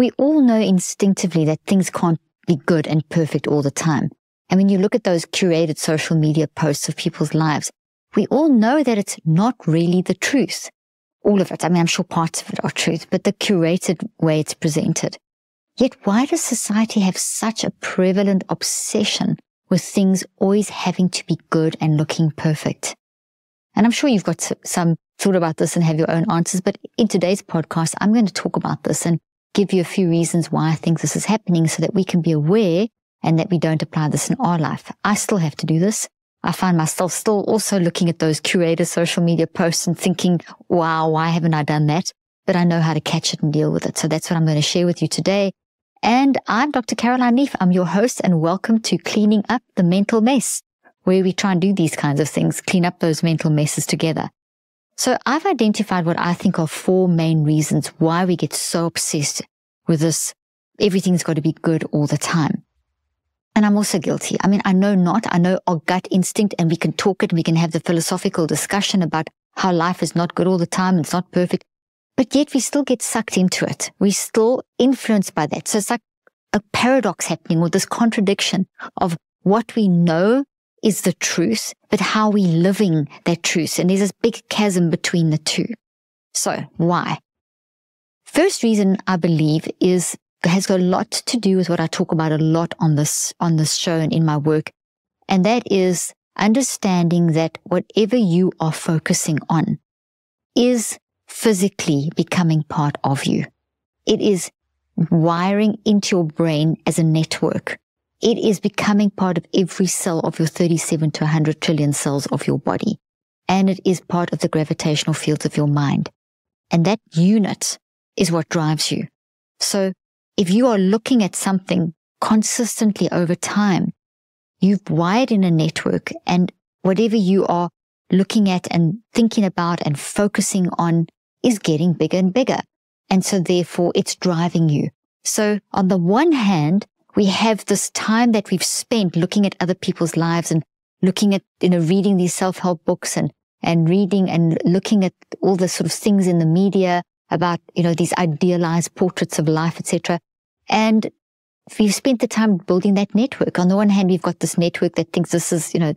we all know instinctively that things can't be good and perfect all the time. And when you look at those curated social media posts of people's lives, we all know that it's not really the truth. All of it. I mean, I'm sure parts of it are truth, but the curated way it's presented. Yet why does society have such a prevalent obsession with things always having to be good and looking perfect? And I'm sure you've got some thought about this and have your own answers, but in today's podcast, I'm going to talk about this and give you a few reasons why I think this is happening so that we can be aware and that we don't apply this in our life. I still have to do this. I find myself still also looking at those curated social media posts and thinking, wow, why haven't I done that? But I know how to catch it and deal with it. So that's what I'm going to share with you today. And I'm Dr. Caroline Leaf. I'm your host, and welcome to Cleaning Up the Mental Mess, where we try and do these kinds of things, clean up those mental messes together. So I've identified what I think are 4 main reasons why we get so obsessed with this. Everything's got to be good all the time. And I'm also guilty. I mean, I know our gut instinct, and we can talk it, and we can have the philosophical discussion about how life is not good all the time, and it's not perfect, but yet we still get sucked into it. We're still influenced by that. So it's like a paradox happening, or this contradiction of what we know is the truth, but how we living that truth. And there's this big chasm between the two. So why? First reason I believe has got a lot to do with what I talk about a lot on this show and in my work. And that is understanding that whatever you are focusing on is physically becoming part of you. It is wiring into your brain as a network. It is becoming part of every cell of your 37 to 100 trillion cells of your body. And it is part of the gravitational fields of your mind. And that unit is what drives you. So if you are looking at something consistently over time, you've wired in a network, and whatever you are looking at and thinking about and focusing on is getting bigger and bigger. And so therefore it's driving you. So on the one hand, we have this time that we've spent looking at other people's lives and looking at, reading these self-help books and reading and looking at all the sort of things in the media about, these idealized portraits of life, etc. And we've spent the time building that network. On the one hand, we've got this network that thinks this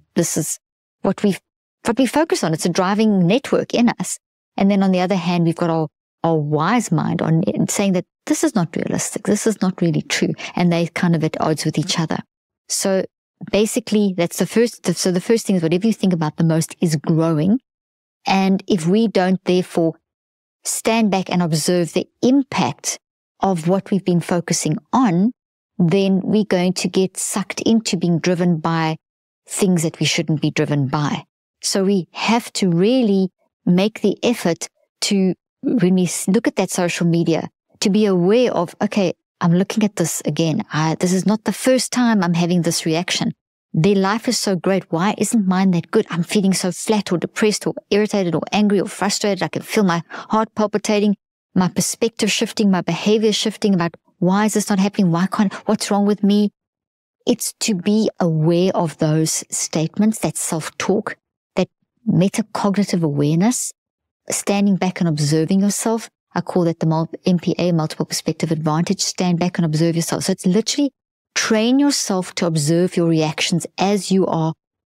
is what we focus on. It's a driving network in us. And then on the other hand, we've got our wise mind on it, saying that this is not realistic. This is not really true. And they're kind of at odds with each other. So basically, that's the first. So the first thing is whatever you think about the most is growing. And if we don't therefore stand back and observe the impact of what we've been focusing on, then we're going to get sucked into being driven by things that we shouldn't be driven by. So we have to really make the effort to, when we look at that social media, to be aware of, okay, I'm looking at this again. This is not the first time I'm having this reaction. Their life is so great. Why isn't mine that good? I'm feeling so flat or depressed or irritated or angry or frustrated. I can feel my heart palpitating, my perspective shifting, my behavior shifting about why is this not happening? What's wrong with me? It's to be aware of those statements, that self-talk, that metacognitive awareness, standing back and observing yourself. I call that the MPA, multiple perspective advantage. Stand back and observe yourself. So it's literally train yourself to observe your reactions as you are,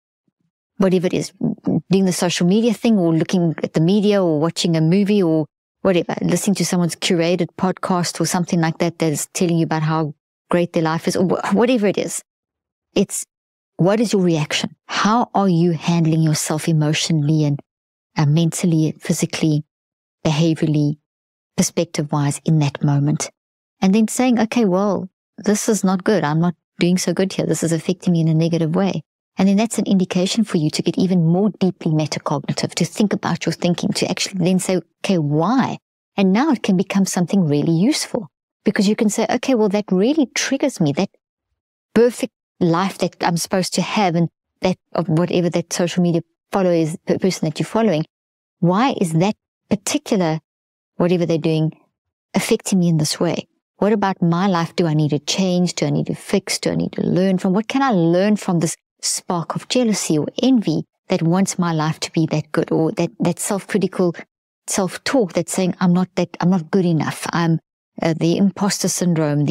whatever it is, doing the social media thing or looking at the media or watching a movie or whatever, listening to someone's curated podcast or something like that that is telling you about how great their life is or whatever it is. It's what is your reaction? How are you handling yourself emotionally and mentally, physically, behaviorally, perspective-wise in that moment? And then saying, okay, well, this is not good. I'm not doing so good here. This is affecting me in a negative way. And then that's an indication for you to get even more deeply metacognitive, to think about your thinking, to actually then say, okay, why? And now it can become something really useful because you can say, okay, well, that really triggers me, that perfect life that I'm supposed to have and that of whatever that social media follower is, the person that you're following. Why is that particular, whatever they're doing, affecting me in this way? What about my life do I need to change? Do I need to fix? Do I need to learn from? What can I learn from this spark of jealousy or envy that wants my life to be that good, or that self-critical self-talk that's saying I'm not good enough. I'm the imposter syndrome,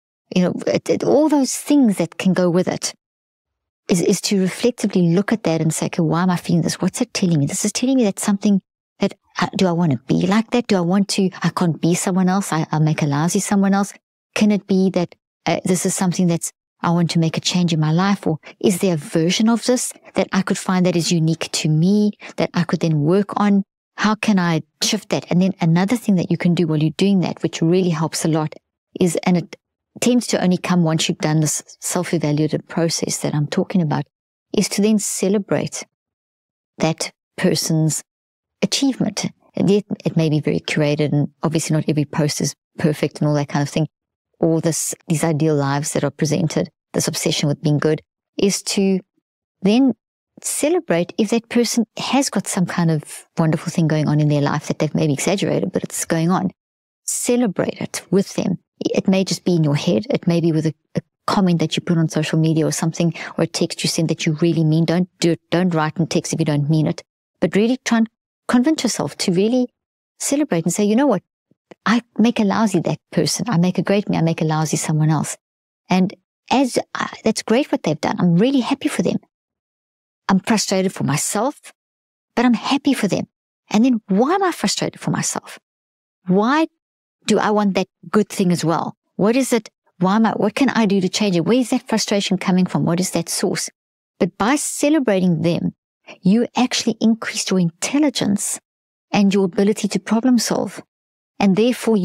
all those things that can go with it, is to reflectively look at that and say, okay, why am I feeling this? What's it telling me? This is telling me that something that, do I want to be like that? I can't be someone else. I'll make a lousy someone else. Can it be that this is something I want to make a change in my life? Or is there a version of this that I could find that is unique to me, that I could then work on? How can I shift that? And then another thing that you can do while you're doing that, which really helps a lot, is, and it tends to only come once you've done this self-evaluative process that I'm talking about, is to then celebrate that person's achievement. It may be very curated, and obviously not every post is perfect and all that kind of thing. All these ideal lives that are presented, this obsession with being good, is to then celebrate if that person has got some kind of wonderful thing going on in their life that they've maybe exaggerated, but it's going on. Celebrate it with them. It may just be in your head. It may be with a comment that you put on social media or something, or a text you send that you really mean. Don't do it. Don't write in text if you don't mean it. But really try and convince yourself to really celebrate and say, you know what? I make a lousy that person. I make a great me. I make a lousy someone else. And that's great what they've done. I'm really happy for them. I'm frustrated for myself, but I'm happy for them. And then why am I frustrated for myself? Why do I want that good thing as well? What is it? What can I do to change it? Where is that frustration coming from? What is that source? But by celebrating them, you actually increase your intelligence and your ability to problem solve. And therefore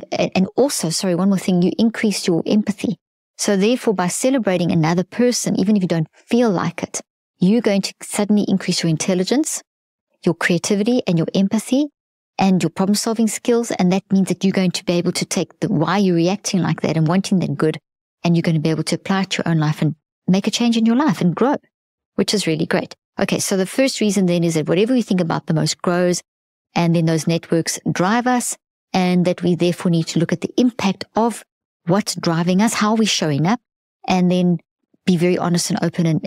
one more thing, you increase your empathy. So therefore, by celebrating another person, even if you don't feel like it, you're going to suddenly increase your intelligence, your creativity and your empathy and your problem solving skills. And that means that you're going to be able to take why you're reacting like that and wanting that good, and you're going to be able to apply it to your own life and make a change in your life and grow, which is really great. Okay. So the first reason then is that whatever we think about the most grows, and then those networks drive us, and that we therefore need to look at the impact of what's driving us, how are we showing up, and then be very honest and open and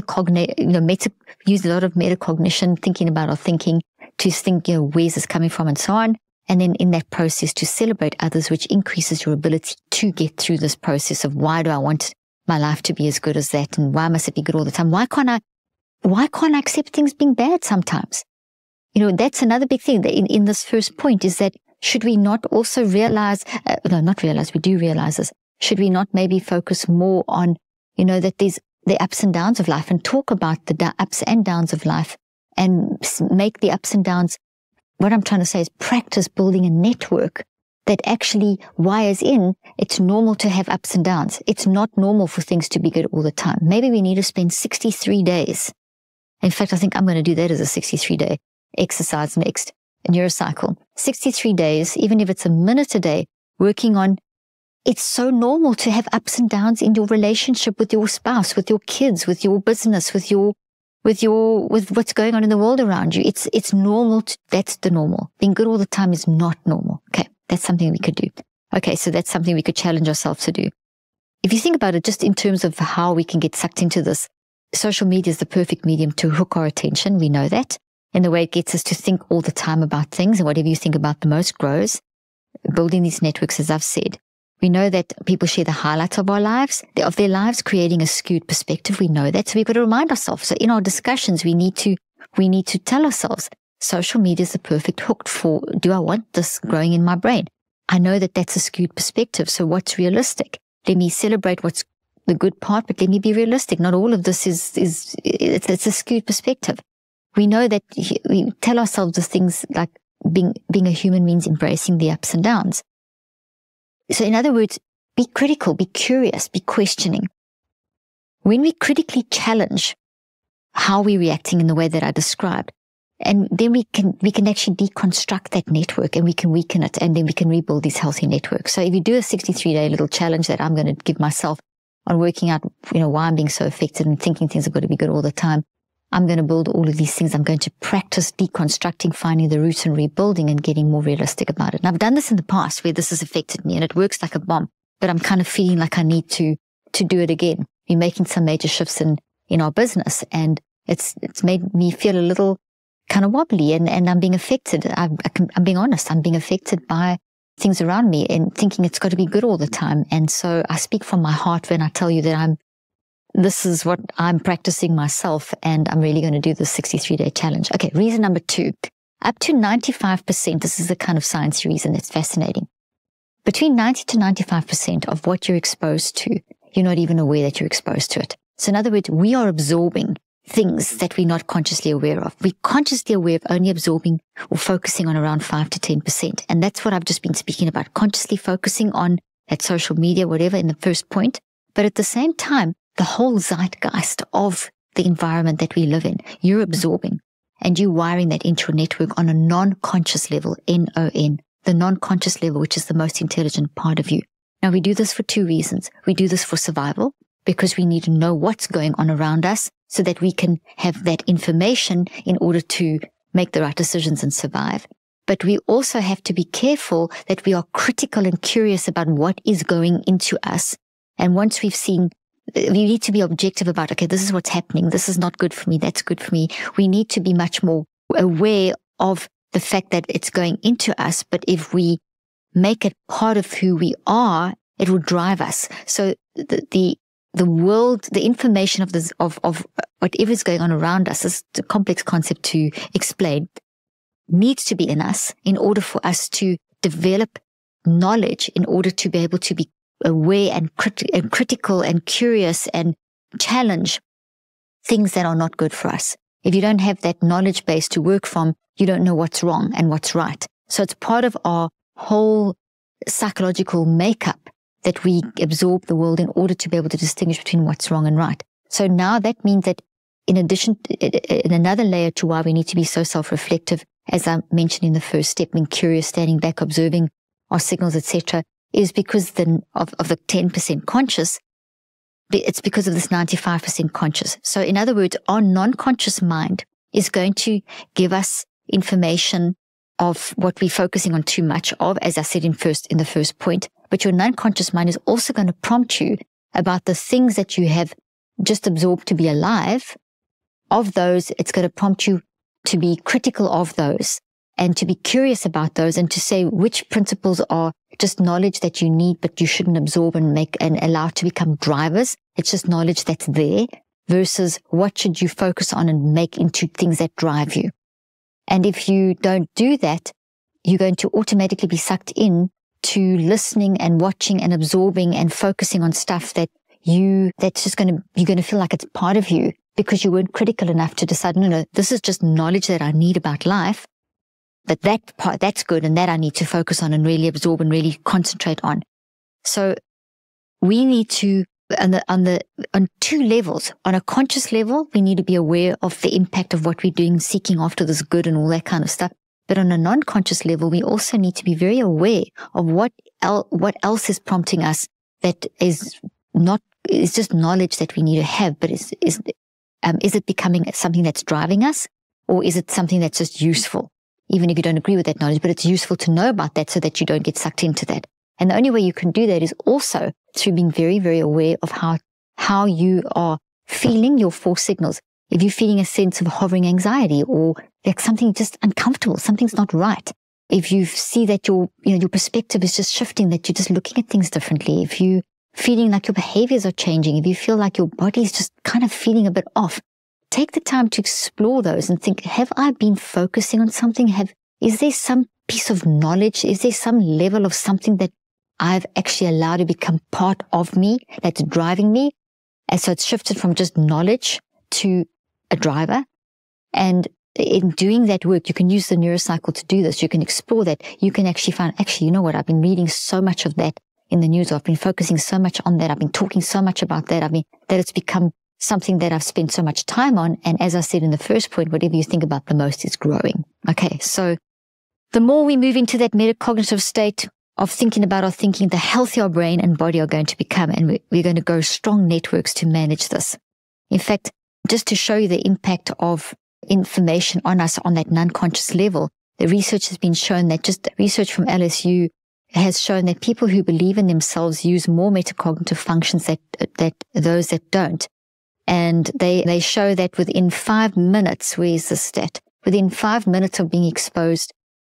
use a lot of metacognition, thinking about our thinking, to think, where's this coming from and so on. And then in that process to celebrate others, which increases your ability to get through this process of why do I want my life to be as good as that? And why must it be good all the time? Why can't I accept things being bad sometimes? That's another big thing in this first point, is that should we not also we do realize this. Should we not maybe focus more on, that there's the ups and downs of life, and talk about the ups and downs of life, and make the ups and downs, what I'm trying to say is practice building a network that actually wires in. It's normal to have ups and downs. It's not normal for things to be good all the time. Maybe we need to spend 63 days. In fact, I think I'm going to do that as a 63-day exercise next. Neurocycle. 63 days, even if it's a minute a day, working on, it's so normal to have ups and downs in your relationship with your spouse, with your kids, with your business, with what's going on in the world around you. It's normal. That's the normal. Being good all the time is not normal. Okay. That's something we could do. Okay. So that's something we could challenge ourselves to do. If you think about it, just in terms of how we can get sucked into this, social media is the perfect medium to hook our attention. We know that. In the way it gets us to think all the time about things, and whatever you think about the most grows. Building these networks, as I've said. We know that people share the highlights of their lives, creating a skewed perspective. We know that. So we've got to remind ourselves. So in our discussions, we need to tell ourselves, social media is the perfect hook for, do I want this growing in my brain? I know that that's a skewed perspective. So what's realistic? Let me celebrate what's the good part, but let me be realistic. Not all of this it's a skewed perspective. We know that we tell ourselves the things like being a human means embracing the ups and downs. So in other words, be critical, be curious, be questioning. When we critically challenge how we're reacting in the way that I described, and then we can actually deconstruct that network, and we can weaken it, and then we can rebuild these healthy networks. So if you do a 63-day little challenge that I'm going to give myself on working out, why I'm being so affected and thinking things are going to be good all the time, I'm going to build all of these things. I'm going to practice deconstructing, finding the roots and rebuilding, and getting more realistic about it. And I've done this in the past where this has affected me and it works like a bomb, but I'm kind of feeling like I need to do it again. We're making some major shifts in our business, and it's made me feel a little kind of wobbly, and I'm being affected. I'm being honest. I'm being affected by things around me and thinking it's got to be good all the time. And so I speak from my heart when I tell you that this is what I'm practicing myself, and I'm really going to do the 63-day challenge. Okay, reason number 2, up to 95%, this is the kind of science reason that's fascinating. Between 90 to 95% of what you're exposed to, you're not even aware that you're exposed to it. So in other words, we are absorbing things that we're not consciously aware of. We're consciously aware of only absorbing or focusing on around 5 to 10%. And that's what I've just been speaking about, consciously focusing on that social media, whatever, in the first point. But at the same time, the whole zeitgeist of the environment that we live in, you're absorbing and you're wiring that into your network on a non-conscious level, NON, the non-conscious level, which is the most intelligent part of you. Now, we do this for 2 reasons. We do this for survival, because we need to know what's going on around us so that we can have that information in order to make the right decisions and survive. But we also have to be careful that we are critical and curious about what is going into us. And once we've seen, we need to be objective about, okay, this is what's happening. This is not good for me. That's good for me. We need to be much more aware of the fact that it's going into us. But if we make it part of who we are, it will drive us. So the world, the information of whatever is going on around us, is a complex concept to explain, needs to be in us in order for us to develop knowledge, in order to be able to be aware and critical and curious and challenge things that are not good for us. If you don't have that knowledge base to work from, you don't know what's wrong and what's right. So it's part of our whole psychological makeup that we absorb the world in order to be able to distinguish between what's wrong and right. So now that means that in addition, in another layer to why we need to be so self-reflective, as I mentioned in the first step, being curious, standing back, observing our signals, etc., is because of the 10% conscious, it's because of this 95% conscious. So in other words, our non-conscious mind is going to give us information of what we're focusing on too much of, as I said in the first point. But your non-conscious mind is also going to prompt you about the things that you have just absorbed to be alive. Of those, it's going to prompt you to be critical of those and to be curious about those, and to say which principles are just knowledge that you need, but you shouldn't absorb and make and allow to become drivers. It's just knowledge that's there, versus what should you focus on and make into things that drive you. And if you don't do that, you're going to automatically be sucked in to listening and watching and absorbing and focusing on stuff you're going to feel like it's part of you, because you weren't critical enough to decide, no, this is just knowledge that I need about life. But that part, that's good, and that I need to focus on and really absorb and really concentrate on. So we need to, on 2 levels. On a conscious level, we need to be aware of the impact of what we're doing, seeking after this good and all that kind of stuff. But on a non-conscious level, we also need to be very aware of what else is prompting us that is just knowledge that we need to have. But is it becoming something that's driving us, or is it something that's just useful? Even if you don't agree with that knowledge, but it's useful to know about that so that you don't get sucked into that. And the only way you can do that is also through being very, very aware of how you are feeling your 4 signals. If you're feeling a sense of hovering anxiety, or like something just uncomfortable, something's not right. If you see that your perspective is just shifting, that you're just looking at things differently. If you're feeling like your behaviors are changing, if you feel like your body's just kind of feeling a bit off, take the time to explore those and think, have I been focusing on something? Is there some piece of knowledge? Is there some level of something that I've actually allowed to become part of me, that's driving me? And so it's shifted from just knowledge to a driver. And in doing that work, you can use the neurocycle to do this. You can explore that. You can actually find, you know what? I've been reading so much of that in the news. I've been focusing so much on that. I've been talking so much about that. That it's become something that I've spent so much time on. And as I said in the first point, whatever you think about the most is growing. Okay. So the more we move into that metacognitive state of thinking about our thinking, the healthier our brain and body are going to become. And we're going to grow strong networks to manage this. In fact, just to show you the impact of information on us on that non-conscious level, the research has been shown that just research from LSU has shown that people who believe in themselves use more metacognitive functions that those that don't. And they show that within 5 minutes, where's the stat? Within 5 minutes of being exposed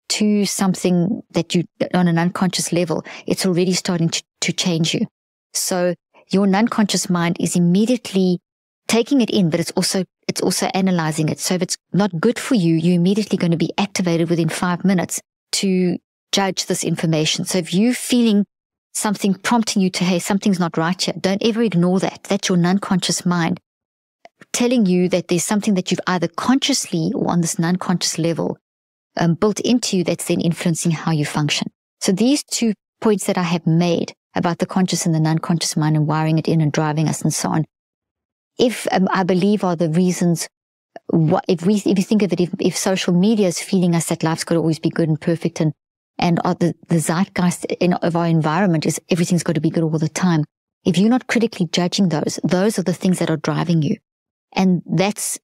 to something that you, on an unconscious level, it's already starting to change you. So your unconscious mind is immediately taking it in, but it's also analyzing it. So if it's not good for you, you're immediately going to be activated within 5 minutes to judge this information. So if you're feeling something prompting you to, hey, something's not right here, don't ever ignore that. That's your unconscious mind telling you that there's something that you've either consciously or on this unconscious level built into you that's then influencing how you function. So these 2 points that I have made about the conscious and the unconscious mind and wiring it in and driving us and so on, if I believe are the reasons. If you think of it, if social media is feeding us that life's got to always be good and perfect, and the zeitgeist of our environment is everything's got to be good all the time. If you're not critically judging those are the things that are driving you, and that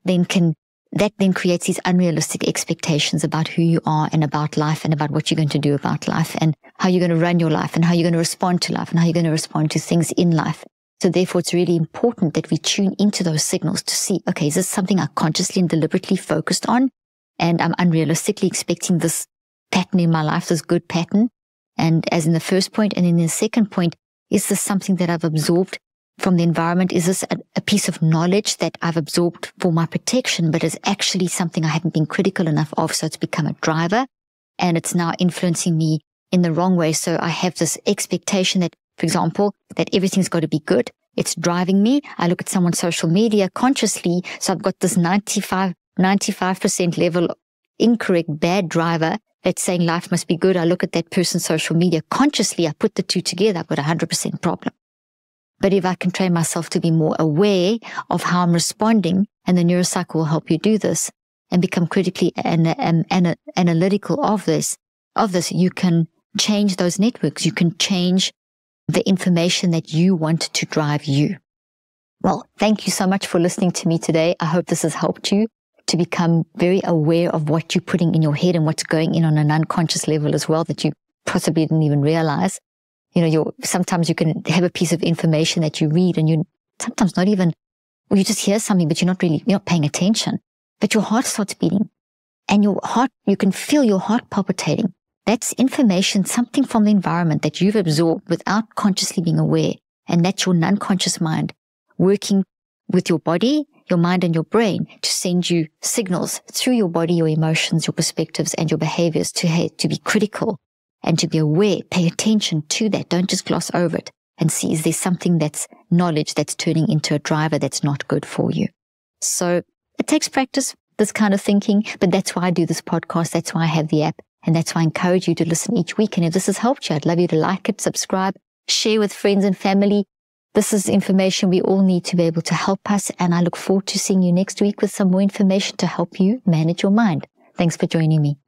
then creates these unrealistic expectations about who you are and about life and about what you're going to do about life and how you're going to run your life and how you're going to respond to life and how you're going to respond to things in life. So therefore, it's really important that we tune into those signals to see, okay, is this something I consciously and deliberately focused on? And I'm unrealistically expecting this pattern in my life, this good pattern. And as in the first point, and in the second point, is this something that I've absorbed from the environment? Is this a piece of knowledge that I've absorbed for my protection, but is actually something I haven't been critical enough of? So it's become a driver and it's now influencing me in the wrong way. So I have this expectation that, for example, that everything's got to be good. It's driving me. I look at someone's social media consciously. So I've got this 95% level incorrect, bad driver that's saying life must be good. I look at that person's social media consciously. I put the 2 together. I've got 100% problem. But if I can train myself to be more aware of how I'm responding, and the neurocycle will help you do this and become critically analytical of this, you can change those networks. You can change the information that you want to drive you. Well, thank you so much for listening to me today. I hope this has helped you to become very aware of what you're putting in your head and what's going in on an unconscious level as well that you possibly didn't even realize. Sometimes you can have a piece of information that you read and you sometimes not even, or you just hear something, but you're not paying attention, but your heart starts beating and you can feel your heart palpitating. That's information, something from the environment that you've absorbed without consciously being aware. And that's your unconscious mind working with your body, your mind, and your brain to send you signals through your body, your emotions, your perspectives, and your behaviors to be critical and to be aware. Pay attention to that. Don't just gloss over it and see, is there something that's knowledge that's turning into a driver that's not good for you? So it takes practice, this kind of thinking, but that's why I do this podcast. That's why I have the app. And that's why I encourage you to listen each week. And if this has helped you, I'd love you to like it, subscribe, share with friends and family. This is information we all need to be able to help us. And I look forward to seeing you next week with some more information to help you manage your mind. Thanks for joining me.